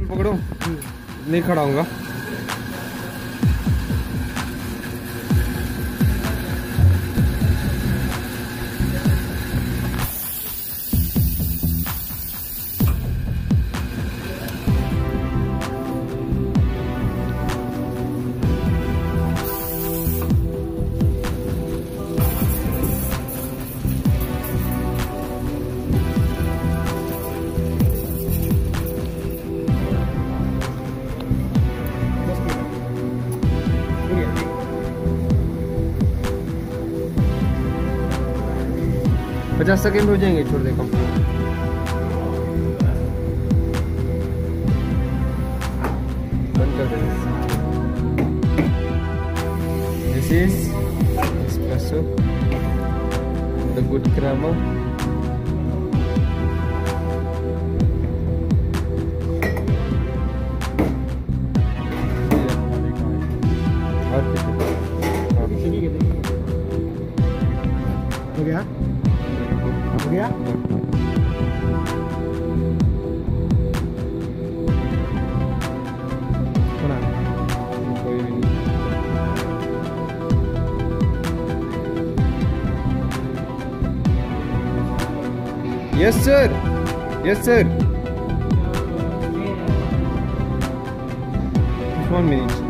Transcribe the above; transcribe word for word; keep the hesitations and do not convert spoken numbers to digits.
पकड़ो, नहीं खड़ा होऊंगा। पचास सेकेंड हो जाएंगे, छोड़ दे कम। बंद कर दे। This is espresso, the good crema. हो गया हो गया। कोई भी नहीं। Yes sir, yes sir. One minute.